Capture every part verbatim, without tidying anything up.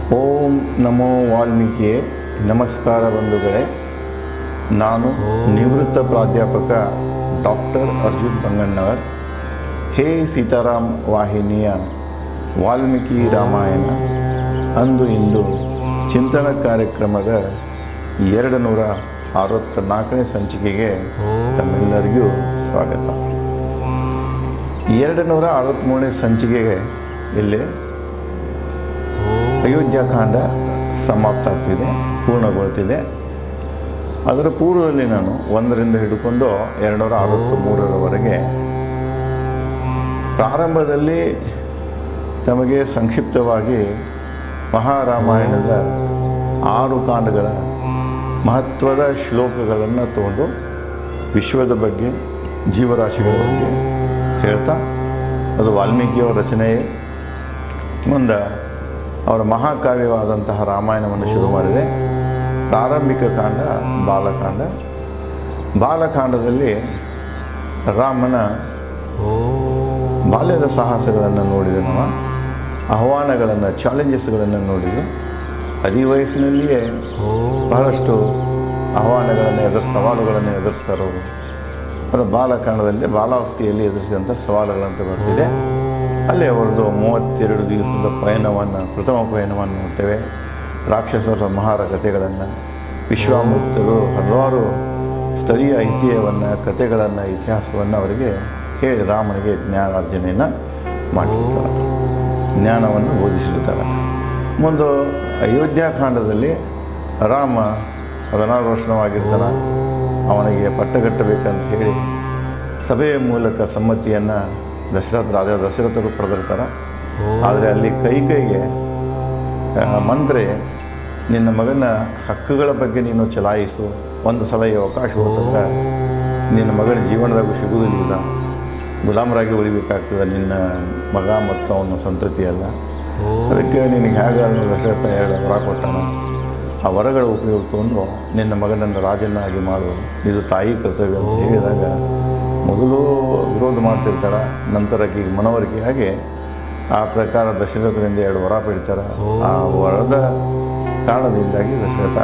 ಓಂ ನಮೋ ವಾಲ್ಮೀಕಿಯೇ. ನಮಸ್ಕಾರ ಬಂಧುಗಳೇ. ನಾನು ನಿವೃತ್ತ ಪ್ರಾಧ್ಯಾಪಕ ಡಾಕ್ಟರ್ ಅರ್ಜುನ್ ಬಂಗಣ್ಣವರ್. ಹೇ ಸೀತಾರಾಮ್ ವಾಹಿನಿಯ ವಾಲ್ಮೀಕಿ ರಾಮಾಯಣ ಅಂದು ಇಂದು ಚಿಂತನ ಕಾರ್ಯಕ್ರಮದ ಎರಡು ನೂರ ಅರವತ್ತ ನಾಲ್ಕನೇ ಸಂಚಿಕೆಗೆ ತಮ್ಮೆಲ್ಲರಿಗೂ ಸ್ವಾಗತ. ಎರಡು ನೂರ ಅರವತ್ತ್ಮೂರನೇ ಸಂಚಿಕೆಗೆ ಇಲ್ಲಿ ಅಯೋಧ್ಯಾಕಾಂಡ ಸಮಾಪ್ತ ಆಗ್ತಿದೆ, ಪೂರ್ಣಗೊಳ್ತಿದೆ. ಅದರ ಪೂರ್ವದಲ್ಲಿ ನಾನು ಒಂದರಿಂದ ಹಿಡ್ಕೊಂಡು ಎರಡು ನೂರ ಅರವತ್ತ ಮೂರರವರೆಗೆ ಪ್ರಾರಂಭದಲ್ಲಿ ತಮಗೆ ಸಂಕ್ಷಿಪ್ತವಾಗಿ ಮಹಾರಾಮಾಯಣದ ಆರು ಕಾಂಡಗಳ ಮಹತ್ವದ ಶ್ಲೋಕಗಳನ್ನು ತಗೊಂಡು ವಿಶ್ವದ ಬಗ್ಗೆ, ಜೀವರಾಶಿಗಳ ಬಗ್ಗೆ ಹೇಳ್ತಾ, ಅದು ವಾಲ್ಮೀಕಿಯವರ ರಚನೆಯೇ. ಮುಂದೆ ಅವರ ಮಹಾಕಾವ್ಯವಾದಂತಹ ರಾಮಾಯಣವನ್ನು ಶುರು ಮಾಡಿದೆ. ಪ್ರಾರಂಭಿಕ ಕಾಂಡ ಬಾಲಕಾಂಡ. ಬಾಲಕಾಂಡದಲ್ಲಿ ರಾಮನ ಬಾಲ್ಯದ ಸಾಹಸಗಳನ್ನು ನೋಡಿದೆ, ನಾವು ಆಹ್ವಾನಗಳನ್ನು, ಚಾಲೆಂಜಸ್ಗಳನ್ನು ನೋಡಿದೆ. ಅದೇ ವಯಸ್ಸಿನಲ್ಲಿಯೇ ಬಹಳಷ್ಟು ಆಹ್ವಾನಗಳನ್ನು ಎದುರಿಸ ಸವಾಲುಗಳನ್ನು ಎದುರಿಸ್ತಾರವರು. ಅದು ಬಾಲಕಾಂಡದಲ್ಲಿ ಬಾಲಾವಸ್ಥೆಯಲ್ಲಿ ಎದುರಿಸಿದಂಥ ಸವಾಲುಗಳಂತ ಬರ್ತಿದೆ. ಅಲ್ಲಿ ಅವರದ್ದು ಮೂವತ್ತೆರಡು ದಿವಸದ ಪಯಣವನ್ನು, ಪ್ರಥಮ ಪಯಣವನ್ನು ನೋಡ್ತೇವೆ. ರಾಕ್ಷಸರ ಸಂಹಾರ ಕಥೆಗಳನ್ನು, ವಿಶ್ವಾಮಿತ್ರರು ಹಲವಾರು ಸ್ಥಳೀಯ ಐತಿಹ್ಯವನ್ನು, ಕಥೆಗಳನ್ನು, ಇತಿಹಾಸವನ್ನು ಅವರಿಗೆ ಹೇಳಿ ರಾಮನಿಗೆ ಜ್ಞಾನಾರ್ಜನೆಯನ್ನು ಮಾಡಿರ್ತಾರೆ, ಜ್ಞಾನವನ್ನು ಬೋಧಿಸಿರ್ತಾರೆ. ಮುಂದೆ ಅಯೋಧ್ಯಾಕಾಂಡದಲ್ಲಿ ರಾಮ ಹದಿನಾರು ವರ್ಷವಾಗಿರ್ತಾನೆ. ಅವನಿಗೆ ಪಟ್ಟಗಟ್ಟಬೇಕಂತ ಹೇಳಿ ಸಭೆಯ ಮೂಲಕ ಸಮ್ಮತಿಯನ್ನು ದಶರಥ ರಾಜ ದಶರಥರು ಪಡೆದಿರ್ತಾರೆ. ಆದರೆ ಅಲ್ಲಿ ಕೈಕೈಗೆ ಮಂತ್ರೆ, ನಿನ್ನ ಮಗನ ಹಕ್ಕುಗಳ ಬಗ್ಗೆ ನೀನು ಚಲಾಯಿಸು, ಒಂದು ಸಲ ಈ ಅವಕಾಶ ಹೋತಂದ್ರೆ ನಿನ್ನ ಮಗನ ಜೀವನದಾಗೂ ಸಿಗುವುದಿಲ್ಲ, ಗುಲಾಮರಾಗಿ ಉಳಿಬೇಕಾಗ್ತದೆ ನಿನ್ನ ಮಗ ಮತ್ತು ಅವನ ಸಂತತಿಯಲ್ಲ. ಅದಕ್ಕೆ ನಿನಗೆ ಹೇಗೆ ದಶರಥ ಎರಡು ವರ ಕೊಟ್ಟಾನ, ಆ ವರಗಳ ಉಪಯೋಗ ತಗೊಂಡು ನಿನ್ನ ಮಗನನ್ನು ರಾಜನಾಗಿ ಮಾಡು, ಇದು ತಾಯಿ ಕರ್ತವ್ಯ ಅಂತ ಹೇಳಿದಾಗ ಮೊದಲು ವಿರೋಧ ಮಾಡ್ತಿರ್ತಾರೆ. ನಂತರ ಈಗ ಮನವರಿಕೆ ಹಾಗೆ ಆ ಪ್ರಕಾರ ದಶರಥರಿಂದ ಎರಡು ವರ ಪಡಿತಾರೆ. ಆ ವರದ ಕಾರಣದಿಂದಾಗಿ ದಶರಥ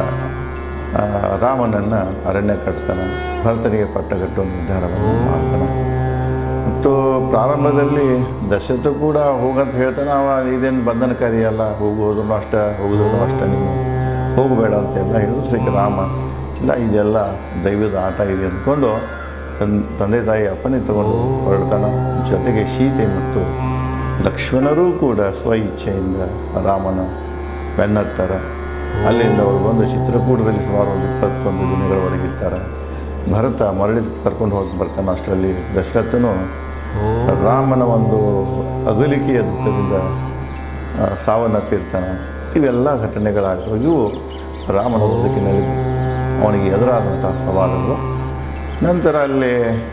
ರಾಮನನ್ನು ಅರಣ್ಯ ಕಟ್ತಾನೆ, ಭರತನಿಗೆ ಪಟ್ಟ ಕಟ್ಟುವ ನಿರ್ಧಾರವನ್ನು ಮಾಡ್ತಾನೆ. ಮತ್ತು ಪ್ರಾರಂಭದಲ್ಲಿ ದಶರಥ ಕೂಡ ಹೋಗಂತ ಹೇಳ್ತಾನೆ. ಅವ ಇದೇನು ಬಂಧನಕಾರಿ ಅಲ್ಲ, ಹೋಗೋದು ಅಷ್ಟ ಹೋಗೋದು ಅಷ್ಟ, ನೀನು ಹೋಗಬೇಡ ಅಂತೆಲ್ಲ ಹೇಳಿದ್ರು ಸಿಕ್ಕ ರಾಮ ಇಲ್ಲ, ಇದೆಲ್ಲ ದೈವದ ಆಟ ಇದೆ ಅಂದ್ಕೊಂಡು ತನ್ ತಂದೆ ತಾಯಿ ಅಪ್ಪನೇ ತಗೊಂಡು ಹೊರಡ್ತಾನೆ. ಜೊತೆಗೆ ಸೀತೆ ಮತ್ತು ಲಕ್ಷ್ಮಣರೂ ಕೂಡ ಸ್ವ ಇಚ್ಛೆಯಿಂದ ರಾಮನ ಬೆನ್ನತ್ತಾರೆ. ಅಲ್ಲಿಂದ ಅವರು ಬಂದು ಚಿತ್ರಕೂಟದಲ್ಲಿ ಸುಮಾರು ಒಂದು ಇಪ್ಪತ್ತೊಂದು ದಿನಗಳವರೆಗೆ ಇರ್ತಾರೆ. ಭರತ ಮರಳಿ ಕರ್ಕೊಂಡು ಹೋಗಿ ಬರ್ತಾನೆ. ಅಷ್ಟರಲ್ಲಿ ದಶರಥನು ರಾಮನ ಒಂದು ಅಗಲಿಕೆಯ ದುಃಖದಿಂದ ಸಾವನ್ನಪ್ಪಿರ್ತಾನೆ. ಇವೆಲ್ಲ ಘಟನೆಗಳಾಗ್ತವೆ. ಇವು ರಾಮನ ಬದುಕಿನಲ್ಲಿ ಅವನಿಗೆ ಎದುರಾದಂಥ ಸವಾಲುಗಳು. ನಂತರ ಅಲ್ಲಿ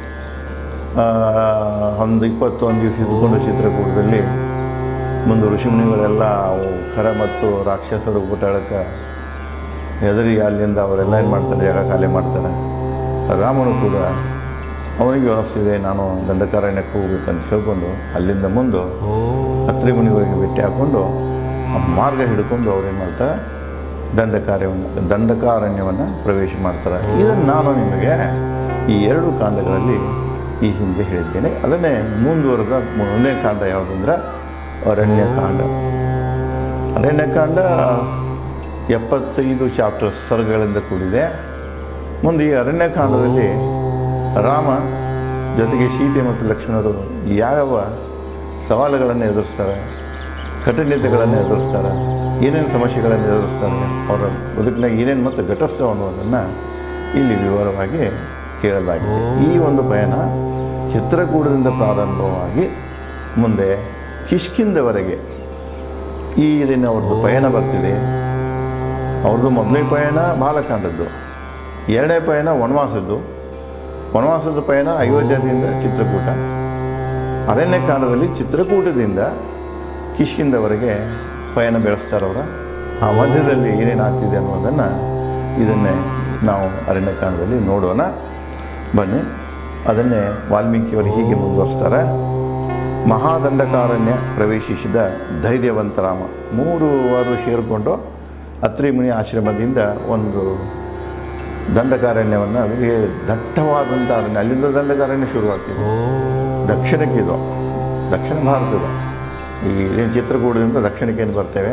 ಒಂದು ಇಪ್ಪತ್ತೊಂದು ದಿವಸ ಇದ್ದುಕೊಂಡು ಚಿತ್ರಕೂಟದಲ್ಲಿ ಮುಂದೆ ಋಷಿಮುನಿಗಳೆಲ್ಲ ಖರ ಮತ್ತು ರಾಕ್ಷಸರು ಊಟಾಡಕ್ಕೆ ಹೆದರಿ ಅಲ್ಲಿಂದ ಅವರೆಲ್ಲ ಏನು ಮಾಡ್ತಾರೆ, ಜಾಗ ಖಾಲಿ ಮಾಡ್ತಾರೆ. ರಾಮನು ಕೂಡ ಅವನಿಗೆ ವ್ಯವಸ್ಥಿದೆ, ನಾನು ದಂಡಕಾರಣ್ಯಕ್ಕೆ ಹೋಗ್ಬೇಕಂತ ಹೇಳ್ಕೊಂಡು ಅಲ್ಲಿಂದ ಮುಂದೆ ಅತ್ರಿ ಮುನಿಗಳಿಗೆ ಭೇಟಿ ಹಾಕ್ಕೊಂಡು ಆ ಮಾರ್ಗ ಹಿಡ್ಕೊಂಡು ಅವ್ರೇನು ಮಾಡ್ತಾರೆ, ದಂಡಕಾರ್ಯವನ್ನು ದಂಡಕಾರಣ್ಯವನ್ನು ಪ್ರವೇಶ ಮಾಡ್ತಾರೆ. ಇದನ್ನು ನಾನು ನಿಮಗೆ ಈ ಎರಡು ಕಾಂಡಗಳಲ್ಲಿ ಈ ಹಿಂದೆ ಹೇಳಿದ್ದೇನೆ. ಅದನ್ನೇ ಮುಂದುವರೆದ ಮೊದಲನೇ ಕಾಂಡ ಯಾವುದಂದ್ರೆ ಅರಣ್ಯಕಾಂಡ. ಅರಣ್ಯಕಾಂಡ ಎಪ್ಪತ್ತೈದು ಚಾಪ್ಟರ್ ಸರ್ಗಗಳಿಂದ ಕೂಡಿದೆ. ಮುಂದೆ ಈ ಅರಣ್ಯಕಾಂಡದಲ್ಲಿ ರಾಮ ಜೊತೆಗೆ ಸೀತೆ ಮತ್ತು ಲಕ್ಷ್ಮಣರು ಯಾವ್ಯಾವ ಸವಾಲುಗಳನ್ನು ಎದುರಿಸ್ತಾರೆ, ಕಠಿಣತೆಗಳನ್ನು ಎದುರಿಸ್ತಾರೆ, ಏನೇನು ಸಮಸ್ಯೆಗಳನ್ನು ಎದುರಿಸ್ತಾರೆ, ಅವರ ಬದುಕಿನಾಗ ಏನೇನು ಮತ್ತು ಘಟಿಸ್ತವೆ ಅನ್ನೋದನ್ನು ಇಲ್ಲಿ ವಿವರವಾಗಿ ಹೇಳಲಾಗಿದೆ. ಈ ಒಂದು ಪಯಣ ಚಿತ್ರಕೂಟದಿಂದ ಪ್ರಾರಂಭವಾಗಿ ಮುಂದೆ ಕಿಷ್ಕಿಂದವರೆಗೆ ಈ ದಿನ ಅವ್ರದ್ದು ಪಯಣ ಬರ್ತಿದೆ. ಅವ್ರದ್ದು ಮೊದಲನೇ ಪಯಣ ಬಾಲಕಾಂಡದ್ದು, ಎರಡನೇ ಪಯಣ ವನವಾಸದ್ದು. ವನವಾಸದ ಪಯಣ ಅಯೋಧ್ಯದಿಂದ ಚಿತ್ರಕೂಟ. ಅರಣ್ಯಕಾಂಡದಲ್ಲಿ ಚಿತ್ರಕೂಟದಿಂದ ಕಿಷ್ಕಿಂದವರೆಗೆ ಪಯಣ ಬೆಳೆಸ್ತಾರವ್ರ. ಆ ಮಧ್ಯದಲ್ಲಿ ಏನೇನಾಗ್ತಿದೆ ಅನ್ನೋದನ್ನು ಇದನ್ನೇ ನಾವು ಅರಣ್ಯಕಾಂಡದಲ್ಲಿ ನೋಡೋಣ ಬನ್ನಿ. ಅದನ್ನೇ ವಾಲ್ಮೀಕಿಯವರು ಹೀಗೆ ಮುಂದುವರಿಸ್ತಾರೆ. ಮಹಾದಂಡಕಾರಣ್ಯ ಪ್ರವೇಶಿಸಿದ ಧೈರ್ಯವಂತ ರಾಮ. ಮೂರುವರು ಸೇರಿಕೊಂಡು ಅತ್ರಿ ಮುನಿ ಆಶ್ರಮದಿಂದ ಒಂದು ದಂಡಕಾರಣ್ಯವನ್ನು, ಅವರಿಗೆ ದಟ್ಟವಾದಂಥ ಅರಣ್ಯ, ಅಲ್ಲಿಂದ ದಂಡಕಾರಣ್ಯ ಶುರುವಾಗ್ತಿದೆ. ದಕ್ಷಿಣಕ್ಕೆ ಇದು ದಕ್ಷಿಣ ಭಾರತದ ಈ ಏನು ಚಿತ್ರಕೂಟದಿಂದ ದಕ್ಷಿಣಕ್ಕೆ ಏನು ಬರ್ತೇವೆ,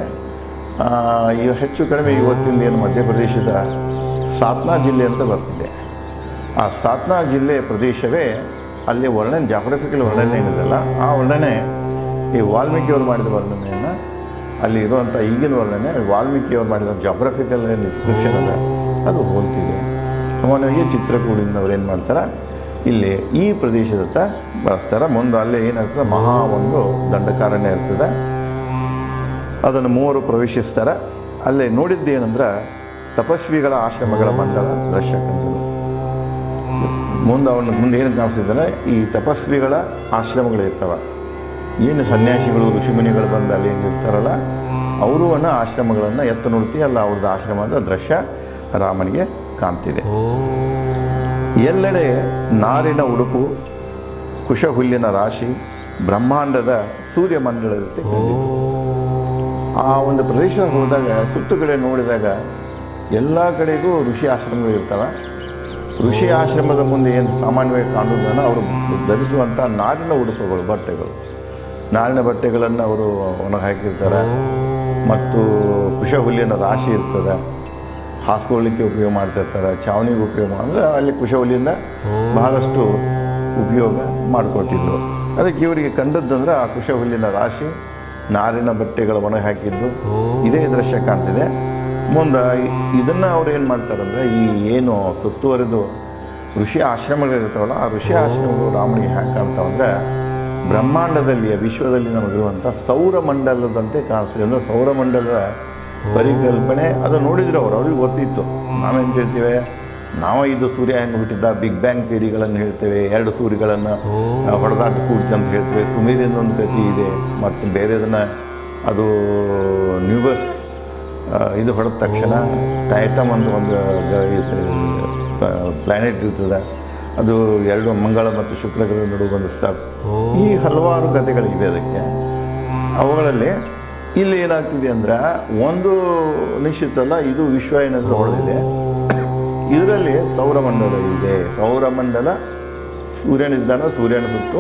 ಈಗ ಹೆಚ್ಚು ಕಡಿಮೆ ಇವತ್ತಿಂದ ಏನು ಮಧ್ಯಪ್ರದೇಶದ ಸಾತ್ನಾ ಜಿಲ್ಲೆ ಅಂತ ಬರ್ತಿದೆ. ಆ ಸಾತ್ನಾ ಜಿಲ್ಲೆ ಪ್ರದೇಶವೇ ಅಲ್ಲಿ ವರ್ಣನೆ, ಜಾಗ್ರಫಿಕಲ್ ವರ್ಣನೆ ಏನಿದೆಯಲ್ಲ, ಆ ವರ್ಣನೆ ಈ ವಾಲ್ಮೀಕಿಯವರು ಮಾಡಿದ ವರ್ಣನೆಯನ್ನು, ಅಲ್ಲಿ ಇರುವಂಥ ಈಗಿನ ವರ್ಣನೆ ವಾಲ್ಮೀಕಿಯವರು ಮಾಡಿದ ಜಾಗ್ರಫಿಕಲ್ ಏನು ಡಿಸ್ಕ್ರಿಪ್ಷನ್ ಅದ ಅದು ಹೋಲ್ತಿದೆ. ಸಾಮಾನ್ಯವಾಗಿ ಚಿತ್ರಕೂಟದಿಂದ ಅವ್ರು ಏನು ಮಾಡ್ತಾರೆ, ಇಲ್ಲಿ ಈ ಪ್ರದೇಶದತ್ತ ಬಳಸ್ತಾರೆ. ಮುಂದೆ ಅಲ್ಲೇ ಏನಾಗ್ತದೆ, ಮಹಾ ಒಂದು ದಂಡಕಾರಣ್ಯ ಇರ್ತದೆ, ಅದನ್ನು ಮೂವರು ಪ್ರವೇಶಿಸ್ತಾರೆ. ಅಲ್ಲೇ ನೋಡಿದ್ದು ಏನಂದ್ರೆ ತಪಸ್ವಿಗಳ ಆಶ್ರಮಗಳ ಮಂಡಲ ದೃಶ್ಯ ಕಂಡರು. ಮುಂದೆ ಅವನ ಮುಂದೆ ಏನು ಕಾಣಿಸ್ತಿದ್ದಾನೆ, ಈ ತಪಸ್ವಿಗಳ ಆಶ್ರಮಗಳು ಇರ್ತವೆ, ಏನು ಸನ್ಯಾಸಿಗಳು ಋಷಿಮುನಿಗಳು ಬಂದು ಅಲ್ಲಿ ಏನು ಇರ್ತಾರಲ್ಲ ಅವರು ಅನ್ನೋ ಆಶ್ರಮಗಳನ್ನು ಎತ್ತ ನೋಡ್ತೀವಿ, ಅಲ್ಲ ಅವ್ರದ್ದು ಆಶ್ರಮದ ದೃಶ್ಯ ರಾಮನಿಗೆ ಕಾಣ್ತಿದೆ. ಎಲ್ಲೆಡೆ ನಾರಿನ ಉಡುಪು, ಕುಶಹುಲ್ಲಿನ ರಾಶಿ, ಬ್ರಹ್ಮಾಂಡದ ಸೂರ್ಯಮಂಡಲದಂತೆ ಕಂಡಿತು. ಆ ಒಂದು ಪ್ರದೇಶ ಹೋದಾಗ ಸುತ್ತು ಕಡೆ ನೋಡಿದಾಗ ಎಲ್ಲ ಕಡೆಗೂ ಋಷಿ ಆಶ್ರಮಗಳು ಇರ್ತವೆ. ಋಷಿ ಆಶ್ರಮದ ಮುಂದೆ ಏನು ಸಾಮಾನ್ಯವಾಗಿ ಕಾಣುವುದನ್ನು ಅವರು ಧರಿಸುವಂಥ ನಾರಿನ ಉಡುಪುಗಳು, ಬಟ್ಟೆಗಳು, ನಾರಿನ ಬಟ್ಟೆಗಳನ್ನು ಅವರು ಒಣಗಿ ಹಾಕಿರ್ತಾರೆ. ಮತ್ತು ಕುಶಹುಲ್ಲಿನ ರಾಶಿ ಇರ್ತದೆ, ಹಾಸ್ಕೊಳ್ಳಿಕ್ಕೆ ಉಪಯೋಗ ಮಾಡ್ತಿರ್ತಾರೆ, ಚಾವಣಿಗೆ ಉಪಯೋಗ ಅಂದರೆ ಅಲ್ಲಿ ಕುಶಹುಲ್ಲಿಂದ ಬಹಳಷ್ಟು ಉಪಯೋಗ ಮಾಡಿಕೊಟ್ಟಿದ್ರು. ಅದಕ್ಕೆ ಇವರಿಗೆ ಕಂಡದ್ದಂದ್ರೆ ಆ ಕುಶಹುಲ್ಲಿನ ರಾಶಿ, ನಾರಿನ ಬಟ್ಟೆಗಳು ಒಣಗಿ ಹಾಕಿದ್ದು, ಇದೇ ದೃಶ್ಯ ಕಾಣ್ತಿದೆ. ಮುಂದೆ ಇದನ್ನು ಅವ್ರು ಏನು ಮಾಡ್ತಾರಂದರೆ, ಈ ಏನು ಸುತ್ತುವರೆದು ಋಷಿ ಆಶ್ರಮಗಳಿರ್ತಾವಲ್ಲ, ಆ ಋಷಿ ಆಶ್ರಮಗಳು ರಾಮನಿಗೆ ಹ್ಯಾಂಗೆ ಕಾಣ್ತಾವಂದರೆ ಬ್ರಹ್ಮಾಂಡದಲ್ಲಿ, ವಿಶ್ವದಲ್ಲಿ ನಮಗಿರುವಂಥ ಸೌರಮಂಡಲದಂತೆ ಕಾಣಿಸ್ತದೆ. ಅಂದರೆ ಸೌರಮಂಡಲದ ಪರಿಕಲ್ಪನೆ ಅದು ನೋಡಿದ್ರು ಅವರು, ಅವ್ರಿಗೆ ಗೊತ್ತಿತ್ತು. ನಾವೇನು ಹೇಳ್ತೀವಿ, ನಾವು ಇದು ಸೂರ್ಯ ಹೆಂಗೆ ಹುಟ್ಟಿದ್ದ, ಬಿಗ್ ಬ್ಯಾಂಗ್ ಥಿಯರಿಗಳನ್ನು ಹೇಳ್ತೇವೆ, ಎರಡು ಸೂರ್ಯಗಳನ್ನು ಹೊಡೆದಾಟ ಕೂಡ್ತಿ ಅಂತ ಹೇಳ್ತೇವೆ. ಸುಮೇರಿನ ಒಂದು ಗತಿ ಇದೆ, ಮತ್ತು ಬೇರೆದನ್ನು ಅದು ನ್ಯೂಬಸ್ ಇದು ಹೊಡೆದ ತಕ್ಷಣ ಟೈಟಮ್ ಅಂತ ಒಂದು ಪ್ಲ್ಯಾನೆಟ್ ಇರ್ತದೆ, ಅದು ಎರಡು ಮಂಗಳ ಮತ್ತು ಶುಕ್ರಗಳ ನಡುವೆ ಒಂದು ಸ್ಟಾರ್. ಈ ಹಲವಾರು ಕಥೆಗಳಿವೆ ಅದಕ್ಕೆ. ಅವುಗಳಲ್ಲಿ ಇಲ್ಲಿ ಏನಾಗ್ತಿದೆ ಅಂದರೆ, ಒಂದು ನಿಶ್ಚಿತ ಅಲ್ಲ, ಇದು ವಿಶ್ವ ಏನಾದರೂ ಹೊಡೆದಿದೆ, ಇದರಲ್ಲಿ ಸೌರಮಂಡಲ ಇದೆ. ಸೌರಮಂಡಲ ಸೂರ್ಯನಿದ್ದಾನೆ, ಸೂರ್ಯನ ಸುತ್ತು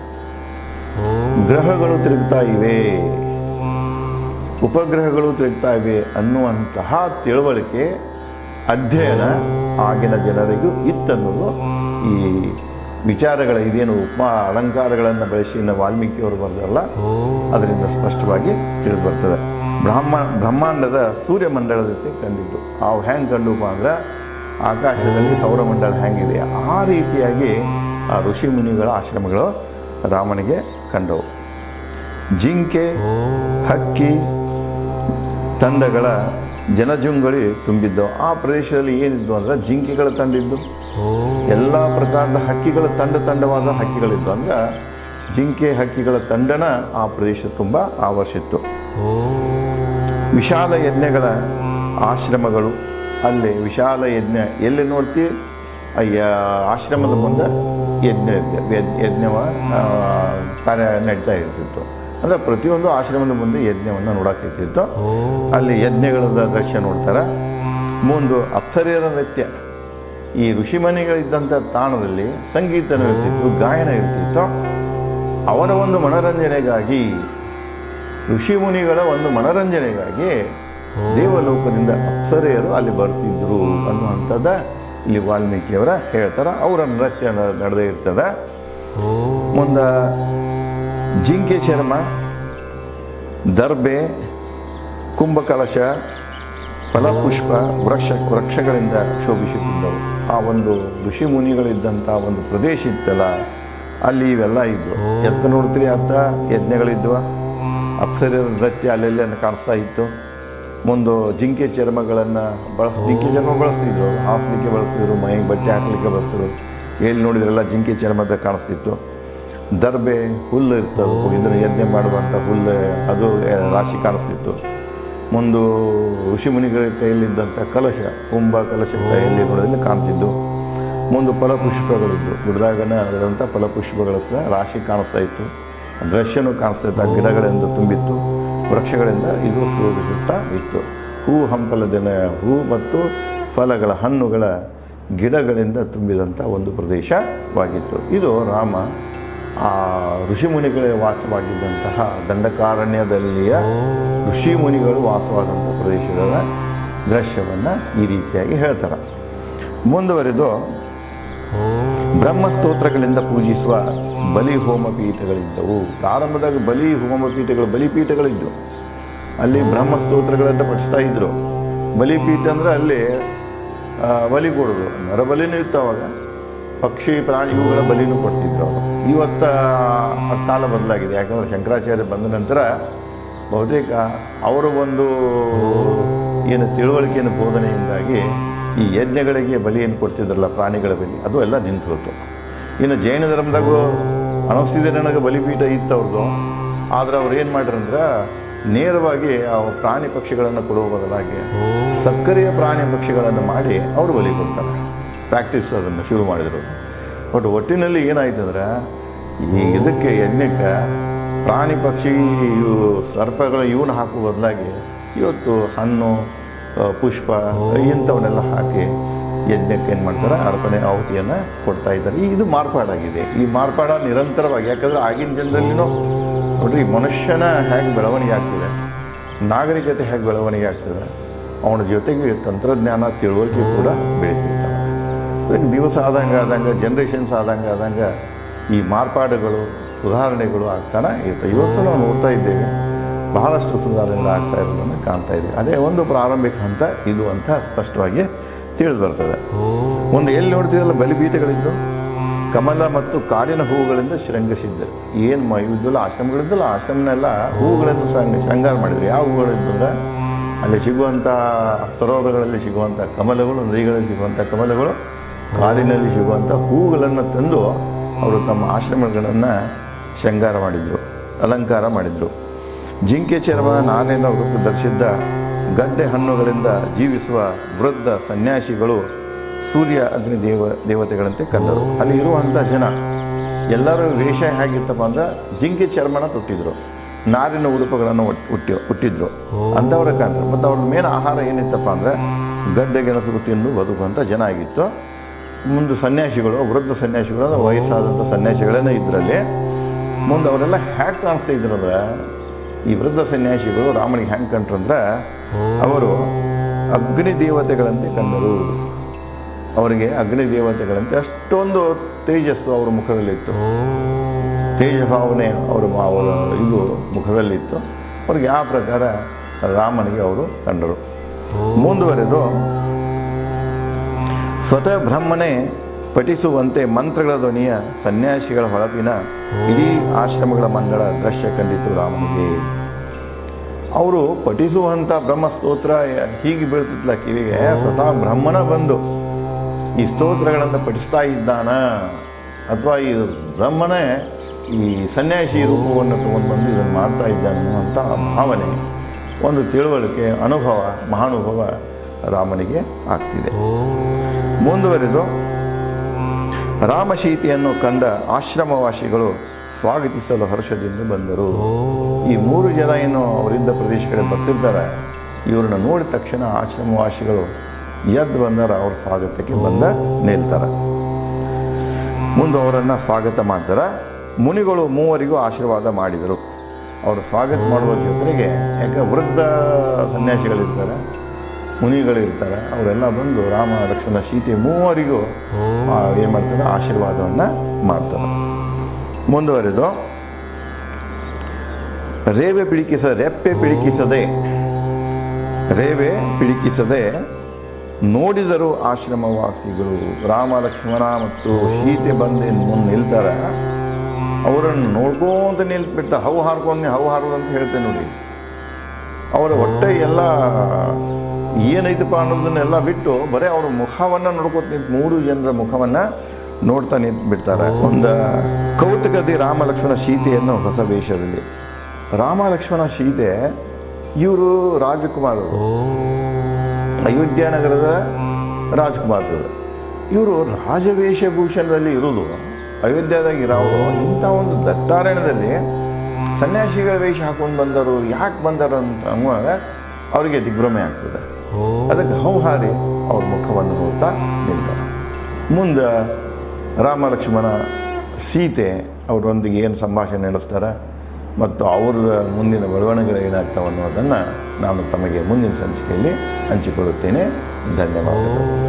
ಗ್ರಹಗಳು ತಿರುಗ್ತಾ ಇವೆ, ಉಪಗ್ರಹಗಳು ತಿರುಗ್ತಾ ಇವೆ ಅನ್ನುವಂತಹ ತಿಳುವಳಿಕೆ, ಅಧ್ಯಯನ ಆಗಿನ ಜನರಿಗೂ ಇತ್ತನ್ನೋದು ಈ ವಿಚಾರಗಳ ಇದೇನು ಉಪಮಾ ಅಲಂಕಾರಗಳನ್ನು ಬಳಸಿ ಇನ್ನು ವಾಲ್ಮೀಕಿಯವರು ಬರೆದಲ್ಲ ಅದರಿಂದ ಸ್ಪಷ್ಟವಾಗಿ ತಿಳಿದು ಬರ್ತದೆ. ಬ್ರಹ್ಮ ಬ್ರಹ್ಮಾಂಡದ ಸೂರ್ಯಮಂಡಲದಂತೆ ಕಂಡಿದ್ದು. ಅವು ಹೆಂಗೆ ಕಂಡುಪ ಅಂದರೆ ಆಕಾಶದಲ್ಲಿ ಸೌರಮಂಡಲ ಹೆಂಗಿದೆ ಆ ರೀತಿಯಾಗಿ ಆ ಋಷಿ ಮುನಿಗಳ ಆಶ್ರಮಗಳು ರಾಮನಿಗೆ ಕಂಡವು. ಜಿಂಕೆ, ಹಕ್ಕಿ ತಂಡಗಳ ಜನಜುಂಗಳಿ ತುಂಬಿದ್ದವು. ಆ ಪ್ರದೇಶದಲ್ಲಿ ಏನಿದ್ದು ಅಂದರೆ ಜಿಂಕೆಗಳ ತಂಡಿದ್ದು, ಎಲ್ಲ ಪ್ರಕಾರದ ಹಕ್ಕಿಗಳ ತಂಡ ತಂಡವಾದ ಹಕ್ಕಿಗಳಿದ್ದು. ಅಂದರೆ ಜಿಂಕೆ ಹಕ್ಕಿಗಳ ತಂಡನ ಆ ಪ್ರದೇಶ ತುಂಬ ಆವರಿಸಿತ್ತು. ವಿಶಾಲ ಯಜ್ಞಗಳ ಆಶ್ರಮಗಳು, ಅಲ್ಲಿ ವಿಶಾಲ ಯಜ್ಞ ಎಲ್ಲಿ ನೋಡ್ತಿ ಅಯ್ಯ ಆಶ್ರಮದ ಮುಂದೆ ಯಜ್ಞ ಯಜ್ಞವ ಕಾರ್ಯ ನಡೀತಾ ಇರ್ತಿತ್ತು. ಅಂದರೆ ಪ್ರತಿಯೊಂದು ಆಶ್ರಮದ ಮುಂದೆ ಯಜ್ಞವನ್ನು ನೋಡೋಕ್ಕಿರ್ತಿತ್ತು. ಅಲ್ಲಿ ಯಜ್ಞಗಳದ ದೃಶ್ಯ ನೋಡ್ತಾರೆ. ಮುಂದೆ ಅಪ್ಸರೆಯರ ನೃತ್ಯ, ಈ ಋಷಿಮನೆಗಳಿದ್ದಂಥ ತಾಣದಲ್ಲಿ ಸಂಗೀತನೂ ಇರ್ತಿತ್ತು, ಗಾಯನ ಇರ್ತಿತ್ತು. ಅವರ ಒಂದು ಮನೋರಂಜನೆಗಾಗಿ, ಋಷಿಮುನಿಗಳ ಒಂದು ಮನೋರಂಜನೆಗಾಗಿ ದೇವಲೋಕದಿಂದ ಅಪ್ಸರೆಯರು ಅಲ್ಲಿ ಬರ್ತಿದ್ರು ಅನ್ನುವಂಥದ್ದು ಇಲ್ಲಿ ವಾಲ್ಮೀಕಿಯವರ ಹೇಳ್ತಾರೆ. ಅವರ ನೃತ್ಯ ನಡೆದೇ ಇರ್ತದೆ. ಮುಂದೆ ಜಿಂಕೆ ಚರ್ಮ, ದರ್ಬೆ, ಕುಂಭಕಲಶ, ಫಲಪುಷ್ಪ ವೃಕ್ಷ ವೃಕ್ಷಗಳಿಂದ ಶೋಭಿಸುತ್ತಿದ್ದವು. ಆ ಒಂದು ಋಷಿ ಮುನಿಗಳಿದ್ದಂಥ ಒಂದು ಪ್ರದೇಶ ಇತ್ತಲ್ಲ, ಅಲ್ಲಿ ಇವೆಲ್ಲ ಇದ್ದವು. ಎತ್ತ ನೋಡ್ತೀರಿ ಅತ್ತ ಯಜ್ಞಗಳಿದ್ವು, ಅಪ್ಸರೆಯರ ನೃತ್ಯ ಅಲ್ಲೆಲ್ಲ ಕಾಣಿಸ್ತಾ ಇತ್ತು. ಮುಂದೆ ಜಿಂಕೆ ಚರ್ಮಗಳನ್ನು ಬಳಸ್ ಜಿಂಕೆ ಚರ್ಮ ಬಳಸ್ತಿದ್ರು, ಹಾಸಲಿಕ್ಕೆ ಬಳಸ್ತಿದ್ರು, ಮೈಗೆ ಬಟ್ಟೆ ಹಾಕಲಿಕ್ಕೆ ಬಳಸ್ತಿದ್ರು. ಎಲ್ಲಿ ನೋಡಿದ್ರೆಲ್ಲ ಜಿಂಕೆ ಚರ್ಮದ ಕಾಣಿಸ್ತಿತ್ತು. ದರ್ಬೆ ಹುಲ್ಲು ಇರ್ತವೆ, ಇದನ್ನು ಯಜ್ಞ ಮಾಡುವಂಥ ಹುಲ್ಲು ಅದು ರಾಶಿ ಕಾಣಿಸ್ತಿತ್ತು. ಮುಂದೆ ಋಷಿಮುನಿಗಳ ಕೈಯಲ್ಲಿದ್ದಂಥ ಕಲಶ, ಕುಂಭ ಕಲಶ ಕೈಯಲ್ಲಿ ನೋಡೋದ್ರಲ್ಲಿ ಕಾಣ್ತಿದ್ದು. ಮುಂದೆ ಫಲಪುಷ್ಪಗಳಿದ್ದು, ಗುಡ್ದಾಗನ ಅದಂಥ ಫಲಪುಷ್ಪಗಳ ರಾಶಿ ಕಾಣಿಸ್ತಾ ಇತ್ತು. ದೃಶ್ಯನೂ ಕಾಣಿಸ್ತಾ ಗಿಡಗಳಿಂದ ತುಂಬಿತ್ತು, ವೃಕ್ಷಗಳಿಂದ ಇದು ಶೋಭಿಸುತ್ತಾ ಇತ್ತು. ಹೂ ಹಂಪಲದಿನ ಹೂ ಮತ್ತು ಫಲಗಳ ಹಣ್ಣುಗಳ ಗಿಡಗಳಿಂದ ತುಂಬಿದಂಥ ಒಂದು ಪ್ರದೇಶವಾಗಿತ್ತು. ಇದು ರಾಮ ಆ ಋಷಿಮುನಿಗಳ ವಾಸವಾಗಿದ್ದಂತಹ ದಂಡಕಾರಣ್ಯದಲ್ಲಿಯ ಋಷಿಮುನಿಗಳು ವಾಸವಾದಂಥ ಪ್ರದೇಶದ ದೃಶ್ಯವನ್ನು ಈ ರೀತಿಯಾಗಿ ಹೇಳ್ತಾರೆ. ಮುಂದುವರೆದು ಬ್ರಹ್ಮಸ್ತೋತ್ರಗಳಿಂದ ಪೂಜಿಸುವ ಬಲಿ ಹೋಮ ಪೀಠಗಳಿದ್ದವು. ಪ್ರಾರಂಭದಾಗ ಬಲಿ ಹೋಮ ಪೀಠಗಳು ಬಲಿಪೀಠಗಳಿದ್ದವು. ಅಲ್ಲಿ ಬ್ರಹ್ಮಸ್ತೋತ್ರಗಳನ್ನು ಪಠಿಸ್ತಾ ಇದ್ದರು. ಬಲಿಪೀಠ ಅಂದರೆ ಅಲ್ಲಿ ಬಲಿ ಕೊಡೋದು, ನರಬಲಿನೂ ಇತ್ತು. ಅವಾಗ ಪಕ್ಷಿ ಪ್ರಾಣಿ ಇವುಗಳ ಬಲಿನೂ ಕೊಡ್ತಿದ್ರು ಅವರು. ಇವತ್ತು ಕಾಲ ಬದಲಾಗಿದೆ. ಯಾಕಂದರೆ ಶಂಕರಾಚಾರ್ಯ ಬಂದ ನಂತರ ಬಹುತೇಕ ಅವರ ಒಂದು ಏನು ತಿಳುವಳಿಕೆಯನ್ನು ಬೋಧನೆಯಿಂದಾಗಿ ಈ ಯಜ್ಞಗಳಿಗೆ ಬಲಿಯನ್ನು ಕೊಡ್ತಿದ್ರಲ್ಲ, ಪ್ರಾಣಿಗಳ ಬಲಿ, ಅದು ಎಲ್ಲ ನಿಂತು ಹೋಯ್ತು. ಇನ್ನು ಜೈನ ಧರ್ಮದಾಗೂ ಅನಿಸ್ತಿದೆ ನನಗೆ ಬಲಿಪೀಠ ಇತ್ತು ಅವ್ರದ್ದು. ಆದರೆ ಅವ್ರು ಏನು ಮಾಡ್ರಂದ್ರೆ ನೇರವಾಗಿ ಆ ಪ್ರಾಣಿ ಪಕ್ಷಿಗಳನ್ನು ಕೊಡುವ ಬದಲಾಗಿ ಸಕ್ಕರೆಯ ಪ್ರಾಣಿ ಪಕ್ಷಿಗಳನ್ನು ಮಾಡಿ ಅವರು ಬಲಿ ಕೊಡ್ತಾರೆ. ಪ್ರಾಕ್ಟೀಸ್ ಅದನ್ನು ಶುರು ಮಾಡಿದರು. ಬಟ್ ಒಟ್ಟಿನಲ್ಲಿ ಏನಾಯ್ತಂದ್ರೆ ಈ ಇದಕ್ಕೆ ಯಜ್ಞಕ್ಕೆ ಪ್ರಾಣಿ ಪಕ್ಷಿ ಇವು ಸರ್ಪಗಳು ಇವನ್ನ ಹಾಕುವ ಬದಲಾಗಿ ಇವತ್ತು ಹಣ್ಣು ಪುಷ್ಪ ಇಂಥವನ್ನೆಲ್ಲ ಹಾಕಿ ಯಜ್ಞಕ್ಕೆ ಏನು ಮಾಡ್ತಾರೆ, ಅರ್ಪಣೆ ಆಹುತಿಯನ್ನು ಕೊಡ್ತಾ ಇದ್ದಾರೆ. ಈ ಇದು ಮಾರ್ಪಾಡಾಗಿದೆ. ಈ ಮಾರ್ಪಾಡ ನಿರಂತರವಾಗಿ, ಯಾಕಂದರೆ ಆಗಿನ ಜನರಲ್ಲಿನೂ ನೋಡ್ರಿ ಮನುಷ್ಯನ ಹೇಗೆ ಬೆಳವಣಿಗೆ ಆಗ್ತಿದೆ, ನಾಗರಿಕತೆ ಹೇಗೆ ಬೆಳವಣಿಗೆ ಆಗ್ತದೆ, ಅವನ ಜೊತೆಗೆ ತಂತ್ರಜ್ಞಾನ ತಿಳುವಳಿಕೆ ಕೂಡ ಬೆಳೀತಿರ್ತಾವೆ. ಅದಕ್ಕೆ ದಿವಸ ಆದಂಗೆ ಆದಂಗೆ ಜನ್ರೇಷನ್ಸ್ ಆದಂಗೆ ಆದಂಗೆ ಈ ಮಾರ್ಪಾಡುಗಳು ಸುಧಾರಣೆಗಳು ಆಗ್ತಾನೆ ಇರ್ತವೆ. ಇವತ್ತು ನಾವು ನೋಡ್ತಾ ಇದ್ದೇವೆ ಬಹಳಷ್ಟು ಸುಧಾರಣೆಗಳು ಆಗ್ತಾ ಇರೋದನ್ನು ಕಾಣ್ತಾ ಇದ್ದೀವಿ. ಅದೇ ಒಂದು ಪ್ರಾರಂಭಿಕ ಹಂತ ಇದು ಅಂತ ಸ್ಪಷ್ಟವಾಗಿ ತಿಳಿದು ಬರ್ತದೆ. ಒಂದು ಎಲ್ಲಿ ನೋಡ್ತಿದ್ದಲ್ಲ ಬಲಿಪೀಠಗಳಿದ್ದು ಕಮಲ ಮತ್ತು ಕಾಡಿನ ಹೂವುಗಳಿಂದ ಶೃಂಗಸಿದ್ದ. ಏನು ಮ ಇದ್ದಲ್ಲ ಆಶ್ರಮಗಳಿದ್ದಲ್ಲ, ಆಶ್ರಮನೆಲ್ಲ ಹೂವುಗಳಿಂದ ಸಂಗ ಶೃಂಗಾರ ಮಾಡಿದ್ರು. ಯಾವ ಹೂವುಗಳಿದ್ದು ಅಂದರೆ ಅಲ್ಲಿ ಸಿಗುವಂಥ ಸರೋವರಗಳಲ್ಲಿ ಸಿಗುವಂಥ ಕಮಲಗಳು, ನದಿಗಳಲ್ಲಿ ಸಿಗುವಂಥ ಕಮಲಗಳು, ಕಾಡಿನಲ್ಲಿ ಸಿಗುವಂಥ ಹೂವುಗಳನ್ನು ತಂದು ಅವರು ತಮ್ಮ ಆಶ್ರಮಗಳನ್ನು ಶೃಂಗಾರ ಮಾಡಿದರು, ಅಲಂಕಾರ ಮಾಡಿದರು. ಜಿಂಕೆ ಚರ್ಮ ನಾರಿನ ರೂಪ ಧರಿಸಿದ್ದ ಗಡ್ಡೆ ಹಣ್ಣುಗಳಿಂದ ಜೀವಿಸುವ ವೃದ್ಧ ಸನ್ಯಾಸಿಗಳು ಸೂರ್ಯ ಅಗ್ನಿ ದೇವ ದೇವತೆಗಳಂತೆ ಕಂಡರು. ಅಲ್ಲಿ ಇರುವಂಥ ಜನ ಎಲ್ಲರೂ ವೇಷ ಹೇಗಿತ್ತಪ್ಪ ಅಂದ್ರೆ ಜಿಂಕೆ ಚರ್ಮನ ತೊಟ್ಟಿದ್ರು, ನಾರಿನ ಉಡುಪುಗಳನ್ನು ಹುಟ್ಟಿ ಹುಟ್ಟಿದ್ರು ಅಂಥವ್ರ ಕಂಡ್ರು. ಮತ್ತು ಅವ್ರ ಮೇನ್ ಆಹಾರ ಏನಿತ್ತಪ್ಪ ಅಂದರೆ ಗಡ್ಡೆ ಗೆಣಸು ತಿಂದು ಬದುಕುವಂಥ ಜನ ಆಗಿತ್ತು. ಮುಂದೆ ಸನ್ಯಾಸಿಗಳು, ವೃದ್ಧ ಸನ್ಯಾಸಿಗಳು ಅಂದರೆ ವಯಸ್ಸಾದಂಥ ಸನ್ಯಾಸಿಗಳನ್ನೇ ಇದರಲ್ಲಿ. ಮುಂದೆ ಅವರೆಲ್ಲ ಹ್ಯಾಕ್ ಕಾಣಿಸ್ತಾ ಇದ್ರು ಅಂದ್ರೆ ಈ ವೃದ್ಧ ಸನ್ಯಾಸಿಗಳು ರಾಮನಿಗೆ ಹ್ಯಾಂಗೆ ಕಂಡ್ರಂದ್ರೆ ಅವರು ಅಗ್ನಿ ದೇವತೆಗಳಂತೆ ಕಂಡರು. ಅವರಿಗೆ ಅಗ್ನಿ ದೇವತೆಗಳಂತೆ ಅಷ್ಟೊಂದು ತೇಜಸ್ಸು ಅವರ ಮುಖದಲ್ಲಿತ್ತು, ತೇಜಭಾವನೆ ಅವರ ಅವರ ಇದು ಮುಖದಲ್ಲಿತ್ತು. ಅವ್ರಿಗೆ ಯಾವ ಪ್ರಕಾರ ರಾಮನಿಗೆ ಅವರು ಕಂಡರು. ಮುಂದುವರೆದು ಸ್ವತಃ ಬ್ರಹ್ಮನೇ ಪಠಿಸುವಂತೆ ಮಂತ್ರಗಳ ಧ್ವನಿಯ ಸನ್ಯಾಸಿಗಳ ಹೊಳಪಿನ ಇಡೀ ಆಶ್ರಮಗಳ ಮಂಗಳ ದೃಶ್ಯ ಕಂಡಿತು ರಾಮನಿಗೆ. ಅವರು ಪಠಿಸುವಂಥ ಬ್ರಹ್ಮಸ್ತೋತ್ರ ಹೀಗೆ ಬೀಳ್ತಿತ್ತಲ್ಲ ಕಿವಿಗೆ, ಸ್ವತಃ ಬ್ರಹ್ಮನ ಬಂದು ಈ ಸ್ತೋತ್ರಗಳನ್ನು ಪಠಿಸ್ತಾ ಇದ್ದಾನ, ಅಥವಾ ಈ ಬ್ರಹ್ಮನೇ ಈ ಸನ್ಯಾಸಿ ರೂಪವನ್ನು ತಗೊಂಡು ಬಂದು ಇದನ್ನು ಮಾಡ್ತಾ ಇದ್ದಾನೆ ಅಂತ ಭಾವನೆ, ಒಂದು ತಿಳುವಳಿಕೆ, ಅನುಭವ, ಮಹಾನುಭವ ರಾಮನಿಗೆ ಆಗ್ತಿದೆ. ಮುಂದುವರೆದು ರಾಮಸೀತೆಯನ್ನು ಕಂಡ ಆಶ್ರಮವಾಸಿಗಳು ಸ್ವಾಗತಿಸಲು ಹರ್ಷದಿಂದ ಬಂದರು. ಈ ಮೂರು ಜನ ಏನು ಅವರಿದ್ದ ಪ್ರದೇಶಗಳಿಗೆ ಬರ್ತಿರ್ತಾರೆ, ಇವ್ರನ್ನ ನೋಡಿದ ತಕ್ಷಣ ಆಶ್ರಮವಾಸಿಗಳು ಎದ್ದು ಬಂದರೆ ಅವ್ರ ಸ್ವಾಗತಕ್ಕೆ ಬಂದ ನಿಲ್ತಾರೆ. ಮುಂದೆ ಅವರನ್ನು ಸ್ವಾಗತ ಮಾಡ್ತಾರೆ. ಮುನಿಗಳು ಮೂವರಿಗೂ ಆಶೀರ್ವಾದ ಮಾಡಿದರು. ಅವರು ಸ್ವಾಗತ ಮಾಡುವ ಜೊತೆಗೆ, ಯಾಕೆ ವೃದ್ಧ ಸನ್ಯಾಸಿಗಳಿರ್ತಾರೆ, ಮುನಿಗಳಿರ್ತಾರೆ, ಅವರೆಲ್ಲ ಬಂದು ರಾಮ ಲಕ್ಷ್ಮಣ ಸೀತೆ ಮೂವರಿಗೂ ಏನು ಮಾಡ್ತಾರೆ, ಆಶೀರ್ವಾದವನ್ನು ಮಾಡ್ತಾರೆ. ಮುಂದುವರೆದು ರೇವೆ ಪಿಳಿಕಿಸ ರೆಪ್ಪೆ ಪಿಳಿಕಿಸದೆ ರೇವೆ ಪಿಳಿಕಿಸದೆ ನೋಡಿದರು ಆಶ್ರಮವಾಸಿಗಳು. ರಾಮ ಲಕ್ಷ್ಮಣ ಮತ್ತು ಸೀತೆ ಬಂದು ಮುಂದೆ ನಿಲ್ತಾರೆ. ಅವರನ್ನು ನೋಡ್ಕೊಂತ ನಿಲ್ಬಿಡ್ತಾರೆ. ಹವು ಹಾರ್ಕೊಂಡು ಹವು ಹಾರೋದು ಅಂತ ಹೇಳ್ತೇನೆ ನೋಡಿ. ಅವರ ಹೊಟ್ಟೆ ಎಲ್ಲ ಏನೈತಪ್ಪ ಅನ್ನೋದನ್ನೆಲ್ಲ ಬಿಟ್ಟು ಬರೀ ಅವ್ರ ಮುಖವನ್ನು ನೋಡ್ಕೊತ ನಿಂತು ಮೂರು ಜನರ ಮುಖವನ್ನು ನೋಡ್ತಾ ನಿಂತು ಬಿಡ್ತಾರೆ. ಒಂದು ಕೌತುಕದಿ ರಾಮ ಲಕ್ಷ್ಮಣ ಸೀತೆಯನ್ನು ಹೊಸ ವೇಷದಲ್ಲಿ. ರಾಮ ಲಕ್ಷ್ಮಣ ಸೀತೆ ಇವರು ರಾಜಕುಮಾರರು, ಅಯೋಧ್ಯ ನಗರದ ರಾಜಕುಮಾರರು. ಇವರು ರಾಜವೇಷಭೂಷಣದಲ್ಲಿ ಇರೋದು, ಅಯೋಧ್ಯದಾಗ ಇರೋರು ಇಂಥ ಒಂದು ದಟ್ಟಾರಣ್ಯದಲ್ಲಿ ಸನ್ಯಾಸಿಗಳ ವೇಷ ಹಾಕೊಂಡು ಬಂದರು, ಯಾಕೆ ಬಂದರು ಅಂತ ಅನ್ನುವಾಗ ಅವರಿಗೆ ದಿಗ್ಭ್ರಮೆ ಆಗ್ತದೆ. ಅದಕ್ಕೆ ಹೌಹಾರಿ ಅವ್ರ ಮುಖವನ್ನು ನೋಡ್ತಾ ನಿಲ್ತಾರೆ. ಮುಂದೆ ರಾಮ ಲಕ್ಷ್ಮಣ ಸೀತೆ ಅವರೊಂದಿಗೆ ಏನು ಸಂಭಾಷಣೆ ನಡೆಸ್ತಾರೆ ಮತ್ತು ಅವರ ಮುಂದಿನ ಬೆಳವಣಿಗೆಗಳು ಏನಾಗ್ತಾವೆ ಅನ್ನೋದನ್ನು ನಾನು ತಮಗೆ ಮುಂದಿನ ಸಂಚಿಕೆಯಲ್ಲಿ ಹಂಚಿಕೊಳ್ಳುತ್ತೇನೆ. ಧನ್ಯವಾದಗಳು.